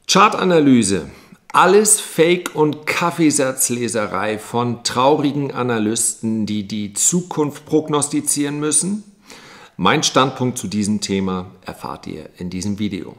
Chartanalyse. Alles Fake- und Kaffeesatzleserei von traurigen Analysten, die die Zukunft prognostizieren müssen? Mein Standpunkt zu diesem Thema erfahrt ihr in diesem Video.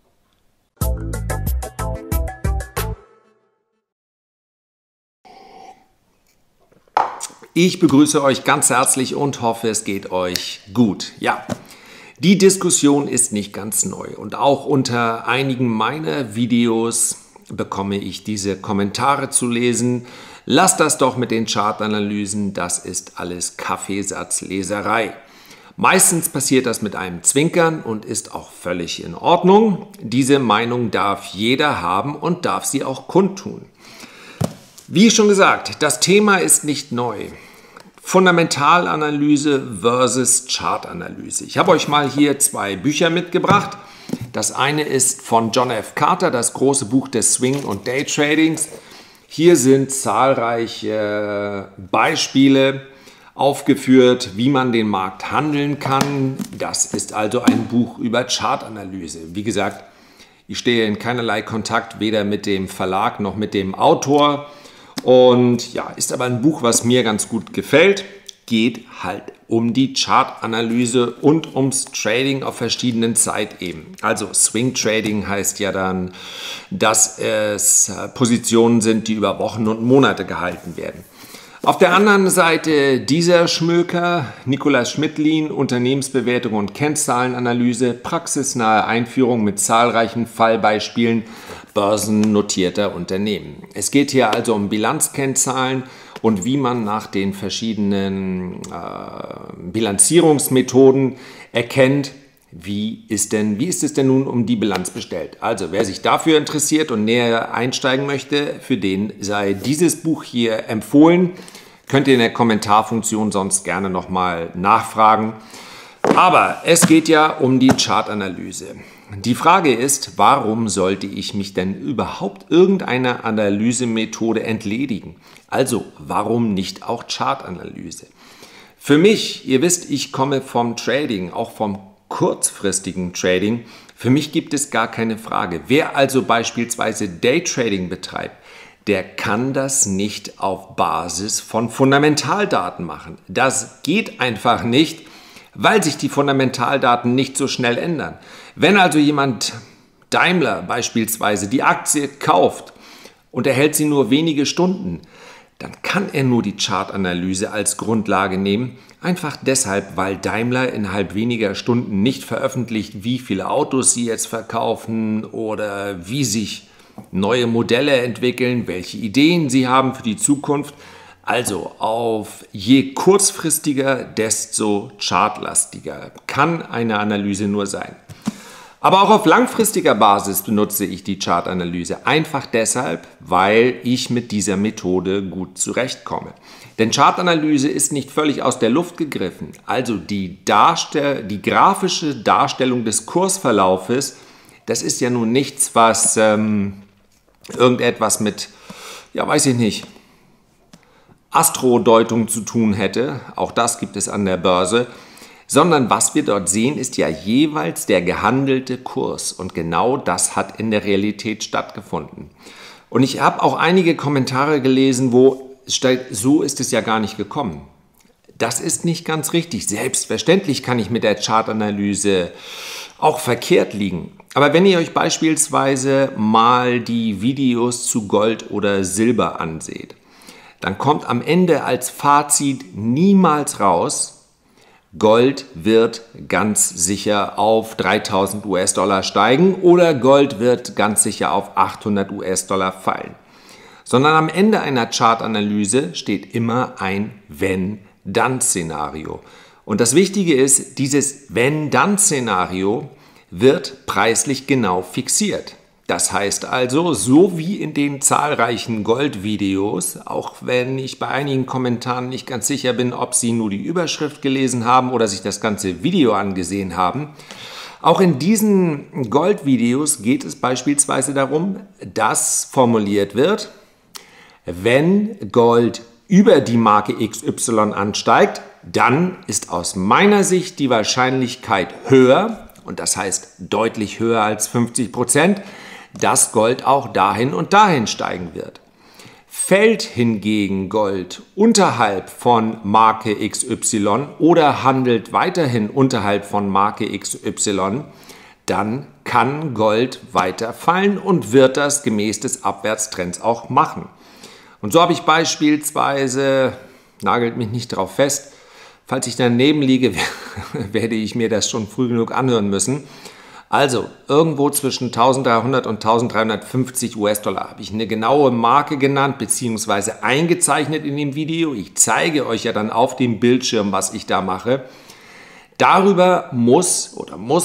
Ich begrüße euch ganz herzlich und hoffe, es geht euch gut. Ja, die Diskussion ist nicht ganz neu und auch unter einigen meiner Videos bekomme ich diese Kommentare zu lesen. Lasst das doch mit den Chartanalysen, das ist alles Kaffeesatzleserei. Meistens passiert das mit einem Zwinkern und ist auch völlig in Ordnung. Diese Meinung darf jeder haben und darf sie auch kundtun. Wie schon gesagt, das Thema ist nicht neu. Fundamentalanalyse versus Chartanalyse. Ich habe euch mal hier zwei Bücher mitgebracht. Das eine ist von John F. Carter, das große Buch des Swing- und Daytradings. Hier sind zahlreiche Beispiele aufgeführt, wie man den Markt handeln kann. Das ist also ein Buch über Chartanalyse. Wie gesagt, ich stehe in keinerlei Kontakt, weder mit dem Verlag noch mit dem Autor. Und ja, ist aber ein Buch, was mir ganz gut gefällt. Geht halt um die Chartanalyse und ums Trading auf verschiedenen Zeitebenen. Also Swing Trading heißt ja dann, dass es Positionen sind, die über Wochen und Monate gehalten werden. Auf der anderen Seite dieser Schmöker, Nikolaus Schmidlin, Unternehmensbewertung und Kennzahlenanalyse, praxisnahe Einführung mit zahlreichen Fallbeispielen börsennotierter Unternehmen. Es geht hier also um Bilanzkennzahlen und wie man nach den verschiedenen Bilanzierungsmethoden erkennt, wie ist es denn nun um die Bilanz bestellt. Also wer sich dafür interessiert und näher einsteigen möchte, für den sei dieses Buch hier empfohlen. Könnt ihr in der Kommentarfunktion sonst gerne nochmal nachfragen. Aber es geht ja um die Chartanalyse. Die Frage ist, warum sollte ich mich denn überhaupt irgendeiner Analysemethode entledigen? Also, warum nicht auch Chartanalyse? Für mich, ihr wisst, ich komme vom Trading, auch vom kurzfristigen Trading. Für mich gibt es gar keine Frage. Wer also beispielsweise Daytrading betreibt, der kann das nicht auf Basis von Fundamentaldaten machen. Das geht einfach nicht, weil sich die Fundamentaldaten nicht so schnell ändern. Wenn also jemand Daimler beispielsweise die Aktie kauft und er hält sie nur wenige Stunden, dann kann er nur die Chartanalyse als Grundlage nehmen, einfach deshalb, weil Daimler innerhalb weniger Stunden nicht veröffentlicht, wie viele Autos sie jetzt verkaufen oder wie sich neue Modelle entwickeln, welche Ideen sie haben für die Zukunft. Also auf je kurzfristiger, desto chartlastiger kann eine Analyse nur sein. Aber auch auf langfristiger Basis benutze ich die Chartanalyse, einfach deshalb, weil ich mit dieser Methode gut zurechtkomme. Denn Chartanalyse ist nicht völlig aus der Luft gegriffen. Also die grafische Darstellung des Kursverlaufes, das ist ja nun nichts, was irgendetwas mit, ja weiß ich nicht, Astrodeutung zu tun hätte. Auch das gibt es an der Börse. Sondern was wir dort sehen, ist ja jeweils der gehandelte Kurs. Und genau das hat in der Realität stattgefunden. Und ich habe auch einige Kommentare gelesen, wo steht, so ist es ja gar nicht gekommen. Das ist nicht ganz richtig. Selbstverständlich kann ich mit der Chartanalyse auch verkehrt liegen. Aber wenn ihr euch beispielsweise mal die Videos zu Gold oder Silber anseht, dann kommt am Ende als Fazit niemals raus, Gold wird ganz sicher auf 3000 US-Dollar steigen oder Gold wird ganz sicher auf 800 US-Dollar fallen. Sondern am Ende einer Chartanalyse steht immer ein Wenn-Dann-Szenario. Und das Wichtige ist, dieses Wenn-Dann-Szenario wird preislich genau fixiert. Das heißt also, so wie in den zahlreichen Goldvideos, auch wenn ich bei einigen Kommentaren nicht ganz sicher bin, ob Sie nur die Überschrift gelesen haben oder sich das ganze Video angesehen haben, auch in diesen Goldvideos geht es beispielsweise darum, dass formuliert wird, wenn Gold über die Marke XY ansteigt, dann ist aus meiner Sicht die Wahrscheinlichkeit höher, und das heißt deutlich höher als 50%, dass Gold auch dahin und dahin steigen wird. Fällt hingegen Gold unterhalb von Marke XY oder handelt weiterhin unterhalb von Marke XY, dann kann Gold weiter fallen und wird das gemäß des Abwärtstrends auch machen. Und so habe ich beispielsweise, nagelt mich nicht drauf fest, falls ich daneben liege, werde ich mir das schon früh genug anhören müssen. Also irgendwo zwischen 1300 und 1350 US-Dollar habe ich eine genaue Marke genannt bzw. eingezeichnet in dem Video. Ich zeige euch ja dann auf dem Bildschirm, was ich da mache. Darüber muss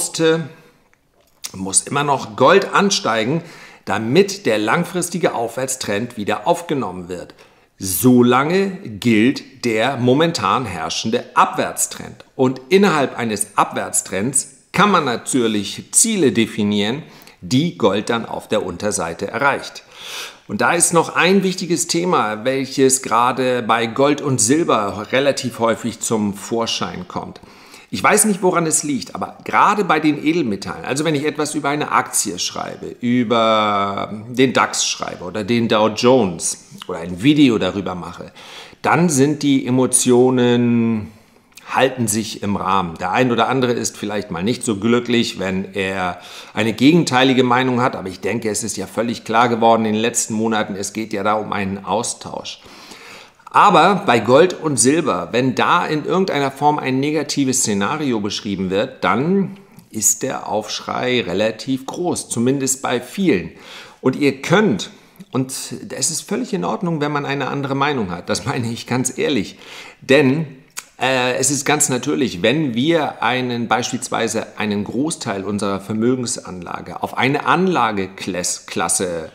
immer noch Gold ansteigen, damit der langfristige Aufwärtstrend wieder aufgenommen wird. Solange gilt der momentan herrschende Abwärtstrend. Und innerhalb eines Abwärtstrends kann man natürlich Ziele definieren, die Gold dann auf der Unterseite erreicht. Und da ist noch ein wichtiges Thema, welches gerade bei Gold und Silber relativ häufig zum Vorschein kommt. Ich weiß nicht, woran es liegt, aber gerade bei den Edelmetallen, also wenn ich etwas über eine Aktie schreibe, über den DAX schreibe oder den Dow Jones oder ein Video darüber mache, dann sind die Emotionen halten sich im Rahmen. Der ein oder andere ist vielleicht mal nicht so glücklich, wenn er eine gegenteilige Meinung hat, aber ich denke, es ist ja völlig klar geworden in den letzten Monaten, es geht ja da um einen Austausch. Aber bei Gold und Silber, wenn da in irgendeiner Form ein negatives Szenario beschrieben wird, dann ist der Aufschrei relativ groß, zumindest bei vielen. Und ihr könnt, und es ist völlig in Ordnung, wenn man eine andere Meinung hat, das meine ich ganz ehrlich, denn es ist ganz natürlich, wenn wir beispielsweise einen Großteil unserer Vermögensanlage auf eine Anlageklasse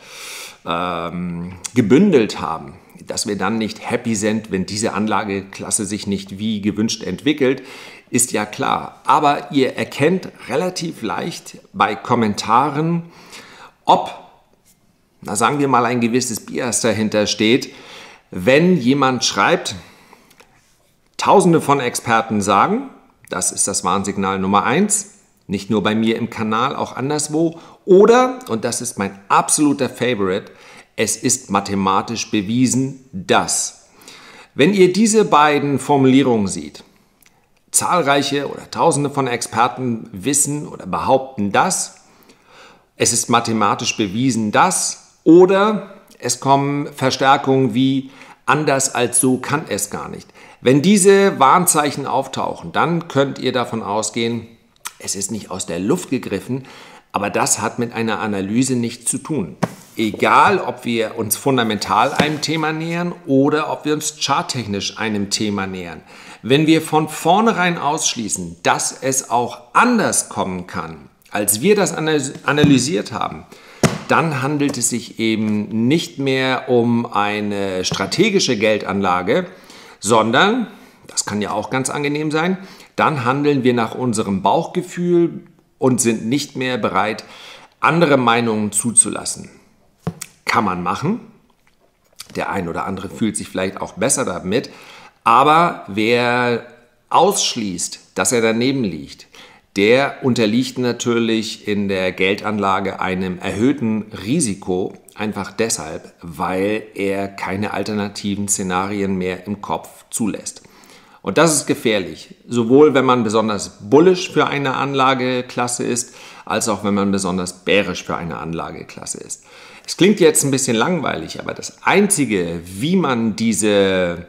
gebündelt haben, dass wir dann nicht happy sind, wenn diese Anlageklasse sich nicht wie gewünscht entwickelt, ist ja klar. Aber ihr erkennt relativ leicht bei Kommentaren, ob, sagen wir mal, ein gewisses Bias dahinter steht, wenn jemand schreibt, Tausende von Experten sagen, das ist das Warnsignal Nummer 1, nicht nur bei mir im Kanal, auch anderswo. Oder, und das ist mein absoluter Favorite, es ist mathematisch bewiesen, dass. Wenn ihr diese beiden Formulierungen seht, zahlreiche oder Tausende von Experten wissen oder behaupten das, es ist mathematisch bewiesen, dass, oder es kommen Verstärkungen wie anders als so kann es gar nicht. Wenn diese Warnzeichen auftauchen, dann könnt ihr davon ausgehen, es ist nicht aus der Luft gegriffen, aber das hat mit einer Analyse nichts zu tun. Egal, ob wir uns fundamental einem Thema nähern oder ob wir uns charttechnisch einem Thema nähern. Wenn wir von vornherein ausschließen, dass es auch anders kommen kann, als wir das analysiert haben, dann handelt es sich eben nicht mehr um eine strategische Geldanlage, sondern, das kann ja auch ganz angenehm sein, dann handeln wir nach unserem Bauchgefühl und sind nicht mehr bereit, andere Meinungen zuzulassen. Kann man machen. Der ein oder andere fühlt sich vielleicht auch besser damit. Aber wer ausschließt, dass er daneben liegt, der unterliegt natürlich in der Geldanlage einem erhöhten Risiko, einfach deshalb, weil er keine alternativen Szenarien mehr im Kopf zulässt. Und das ist gefährlich, sowohl wenn man besonders bullish für eine Anlageklasse ist, als auch wenn man besonders bärisch für eine Anlageklasse ist. Es klingt jetzt ein bisschen langweilig, aber das Einzige, wie man diese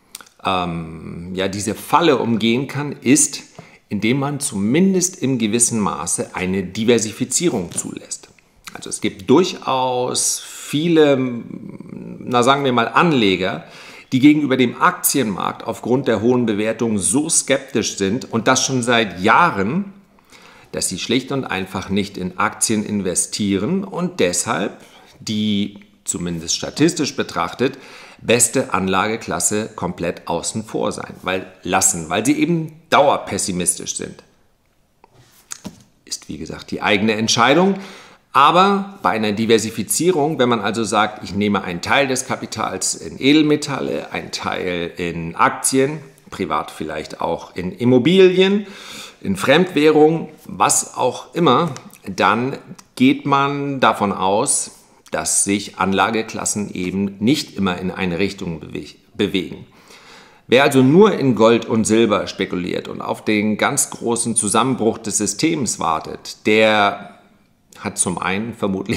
Falle umgehen kann, ist, indem man zumindest im gewissen Maße eine Diversifizierung zulässt. Also es gibt durchaus viele, sagen wir mal, Anleger, die gegenüber dem Aktienmarkt aufgrund der hohen Bewertung so skeptisch sind und das schon seit Jahren, dass sie schlicht und einfach nicht in Aktien investieren und deshalb die, zumindest statistisch betrachtet, beste Anlageklasse komplett außen vor sein, weil sie eben dauerpessimistisch sind. Ist wie gesagt die eigene Entscheidung, aber bei einer Diversifizierung, wenn man also sagt, ich nehme einen Teil des Kapitals in Edelmetalle, einen Teil in Aktien, privat vielleicht auch in Immobilien, in Fremdwährung, was auch immer, dann geht man davon aus, dass sich Anlageklassen eben nicht immer in eine Richtung bewegen. Wer also nur in Gold und Silber spekuliert und auf den ganz großen Zusammenbruch des Systems wartet, der hat zum einen vermutlich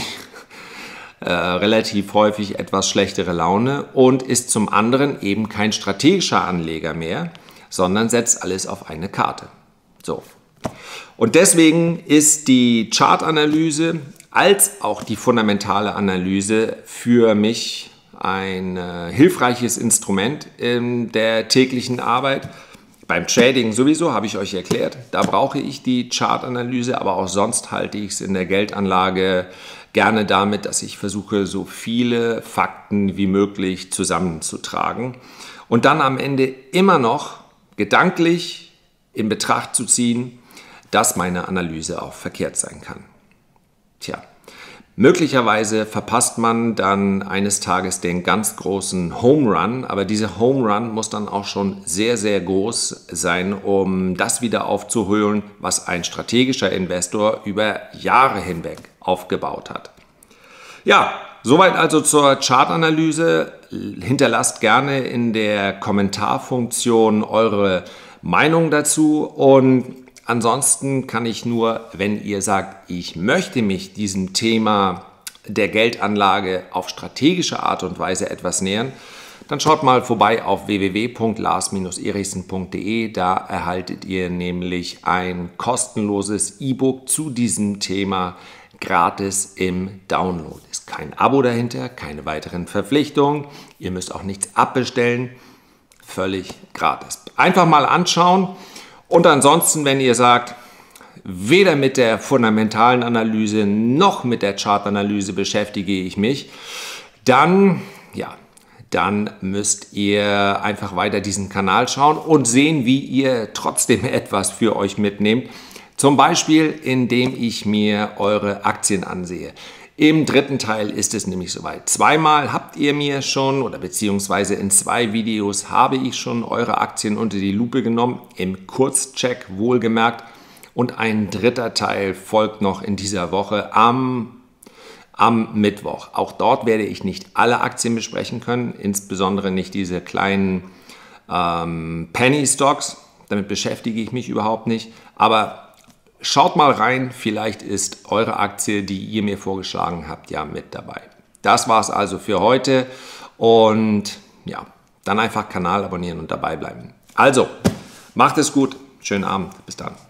relativ häufig etwas schlechtere Laune und ist zum anderen eben kein strategischer Anleger mehr, sondern setzt alles auf eine Karte. So. Und deswegen ist die Chartanalyse als auch die fundamentale Analyse für mich ein hilfreiches Instrument in der täglichen Arbeit. Beim Trading sowieso, habe ich euch erklärt, da brauche ich die Chartanalyse, aber auch sonst halte ich es in der Geldanlage gerne damit, dass ich versuche, so viele Fakten wie möglich zusammenzutragen und dann am Ende immer noch gedanklich in Betracht zu ziehen, dass meine Analyse auch verkehrt sein kann. Tja, möglicherweise verpasst man dann eines Tages den ganz großen Home Run, aber dieser Home Run muss dann auch schon sehr, sehr groß sein, um das wieder aufzuholen, was ein strategischer Investor über Jahre hinweg aufgebaut hat. Ja, soweit also zur Chartanalyse. Hinterlasst gerne in der Kommentarfunktion eure Meinung dazu und ansonsten kann ich nur, wenn ihr sagt, ich möchte mich diesem Thema der Geldanlage auf strategische Art und Weise etwas nähern, dann schaut mal vorbei auf www.lars-erichsen.de. Da erhaltet ihr nämlich ein kostenloses E-Book zu diesem Thema gratis im Download. Ist kein Abo dahinter, keine weiteren Verpflichtungen. Ihr müsst auch nichts abbestellen. Völlig gratis. Einfach mal anschauen. Und ansonsten, wenn ihr sagt, weder mit der fundamentalen Analyse noch mit der Chartanalyse beschäftige ich mich, dann müsst ihr einfach weiter diesen Kanal schauen und sehen, wie ihr trotzdem etwas für euch mitnehmt. Zum Beispiel, indem ich mir eure Aktien ansehe. Im dritten Teil ist es nämlich soweit. Zweimal habt ihr mir schon, oder beziehungsweise in 2 Videos habe ich schon eure Aktien unter die Lupe genommen, im Kurzcheck wohlgemerkt. Und ein dritter Teil folgt noch in dieser Woche am Mittwoch. Auch dort werde ich nicht alle Aktien besprechen können, insbesondere nicht diese kleinen Penny Stocks. Damit beschäftige ich mich überhaupt nicht. Aber schaut mal rein, vielleicht ist eure Aktie, die ihr mir vorgeschlagen habt, ja mit dabei. Das war es also für heute und ja, dann einfach Kanal abonnieren und dabei bleiben. Also, macht es gut, schönen Abend, bis dann.